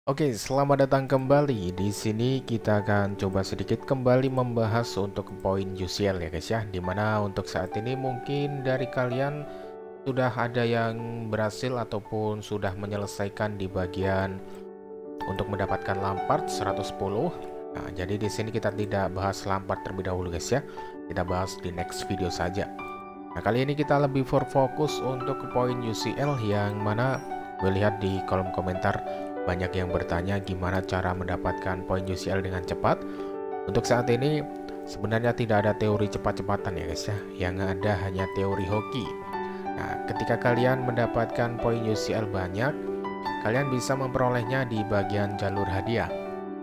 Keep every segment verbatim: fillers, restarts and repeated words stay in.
Oke, selamat datang kembali. Di sini kita akan coba sedikit kembali membahas untuk poin U C L ya guys ya. Dimana untuk saat ini mungkin dari kalian sudah ada yang berhasil ataupun sudah menyelesaikan di bagian untuk mendapatkan Lampard seratus sepuluh. Nah, jadi di sini kita tidak bahas Lampard terlebih dahulu guys ya. Kita bahas di next video saja. Nah, kali ini kita lebih berfokus untuk poin U C L yang mana gue lihat di kolom komentar banyak yang bertanya gimana cara mendapatkan poin U C L dengan cepat. Untuk saat ini sebenarnya tidak ada teori cepat-cepatan ya guys ya. Yang ada hanya teori hoki. Nah, ketika kalian mendapatkan poin U C L banyak, kalian bisa memperolehnya di bagian jalur hadiah.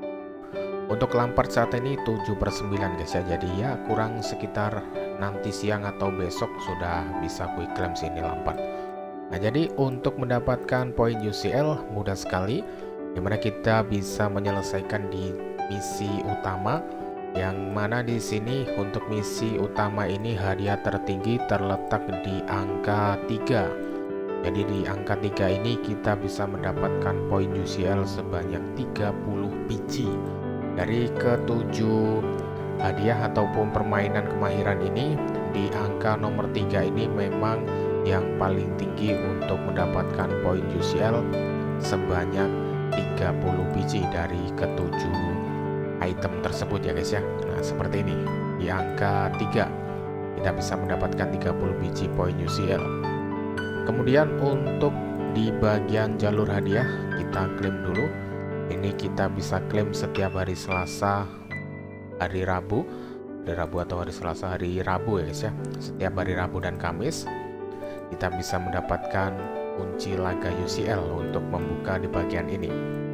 Untuk Lampard saat ini tujuh per sembilan guys ya. Jadi ya kurang sekitar nanti siang atau besok sudah bisa quick claim sini Lampard. Nah, jadi untuk mendapatkan poin U C L mudah sekali, dimana kita bisa menyelesaikan di misi utama, yang mana di sini untuk misi utama ini hadiah tertinggi terletak di angka tiga. Jadi di angka tiga ini kita bisa mendapatkan poin U C L sebanyak tiga puluh biji. Dari ketujuh hadiah ataupun permainan kemahiran ini, di angka nomor tiga ini memang yang paling tinggi untuk mendapatkan poin U C L sebanyak tiga puluh biji dari ketujuh item tersebut ya guys ya. Nah, seperti ini di angka tiga kita bisa mendapatkan tiga puluh biji poin U C L. Kemudian untuk di bagian jalur hadiah kita klaim dulu. Ini kita bisa klaim setiap hari Selasa, hari Rabu, hari Rabu atau hari Selasa, hari Rabu ya guys ya. Setiap hari Rabu dan Kamis kita bisa mendapatkan kunci laga U C L untuk membuka di bagian ini.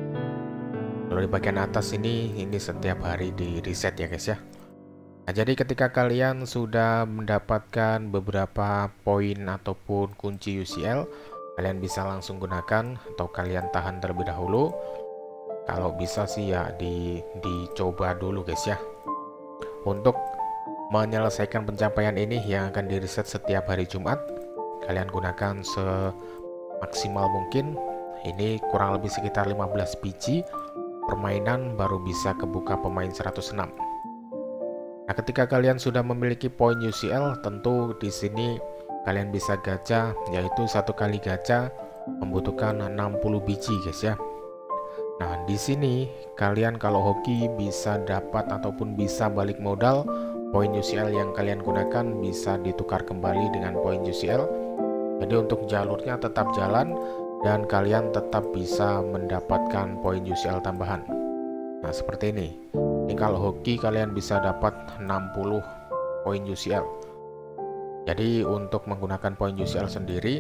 Kalau di bagian atas ini, ini setiap hari di reset ya guys ya. Nah, jadi ketika kalian sudah mendapatkan beberapa poin ataupun kunci U C L, kalian bisa langsung gunakan atau kalian tahan terlebih dahulu. Kalau bisa sih ya di dicoba dulu guys ya. Untuk menyelesaikan pencapaian ini yang akan di reset setiap hari Jumat, kalian gunakan semaksimal mungkin. Ini kurang lebih sekitar lima belas biji permainan baru bisa kebuka pemain seratus enam. Nah, ketika kalian sudah memiliki poin U C L, tentu di sini kalian bisa gacha, yaitu satu kali gacha membutuhkan enam puluh biji guys ya. Nah, di sini kalian kalau hoki bisa dapat ataupun bisa balik modal, poin U C L yang kalian gunakan bisa ditukar kembali dengan poin U C L. Jadi untuk jalurnya tetap jalan dan kalian tetap bisa mendapatkan poin U C L tambahan. Nah, seperti ini. Ini kalau hoki kalian bisa dapat enam puluh poin U C L. Jadi untuk menggunakan poin U C L sendiri,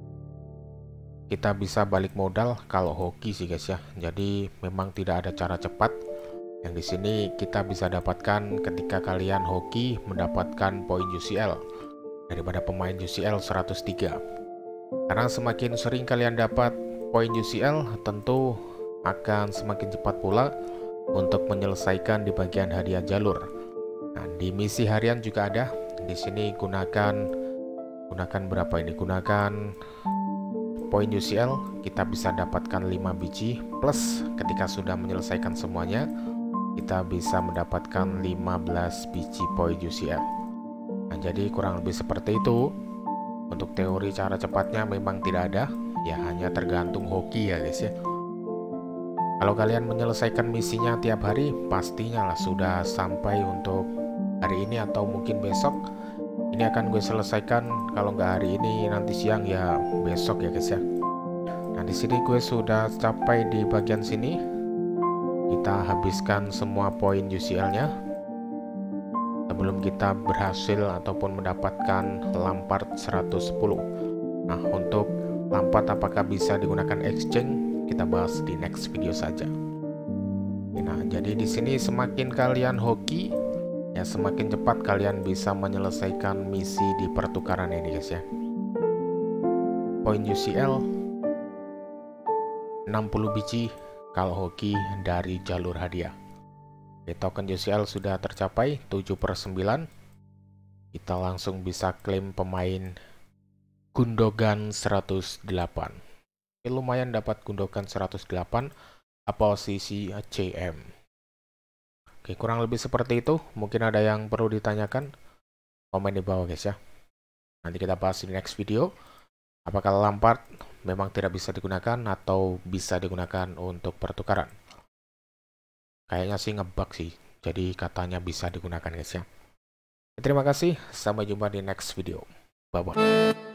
kita bisa balik modal kalau hoki sih guys ya. Jadi memang tidak ada cara cepat. Yang di sini kita bisa dapatkan ketika kalian hoki mendapatkan poin U C L daripada pemain U C L seratus tiga. Karena semakin sering kalian dapat poin U C L, tentu akan semakin cepat pula untuk menyelesaikan di bagian hadiah jalur. Nah, di misi harian juga ada. Di sini gunakan gunakan berapa ini? Gunakan poin U C L, kita bisa dapatkan lima biji, plus ketika sudah menyelesaikan semuanya kita bisa mendapatkan lima belas biji poin U C L. Nah, jadi kurang lebih seperti itu. Untuk teori cara cepatnya memang tidak ada, ya hanya tergantung hoki ya guys ya. Kalau kalian menyelesaikan misinya tiap hari, pastinya lah sudah sampai untuk hari ini atau mungkin besok. Ini akan gue selesaikan, kalau nggak hari ini nanti siang ya besok ya guys ya. Nah, di sini gue sudah capai di bagian sini. Kita habiskan semua poin U C L-nya sebelum kita berhasil ataupun mendapatkan Lampard seratus sepuluh. Nah, untuk Lampard apakah bisa digunakan exchange? Kita bahas di next video saja. Nah, jadi di sini semakin kalian hoki, ya semakin cepat kalian bisa menyelesaikan misi di pertukaran ini guys ya. Poin U C L enam puluh biji kalau hoki dari jalur hadiah. Oke, token U C L sudah tercapai tujuh per sembilan. Kita langsung bisa klaim pemain Gundogan seratus delapan. Oke, lumayan dapat Gundogan seratus delapan. posisi C M. Oke, kurang lebih seperti itu. Mungkin ada yang perlu ditanyakan, komen di bawah guys ya. Nanti kita bahas di next video. Apakah Lampard memang tidak bisa digunakan atau bisa digunakan untuk pertukaran? Kayaknya sih ngebug sih. Jadi katanya bisa digunakan guys ya. Terima kasih. Sampai jumpa di next video. Bye bye.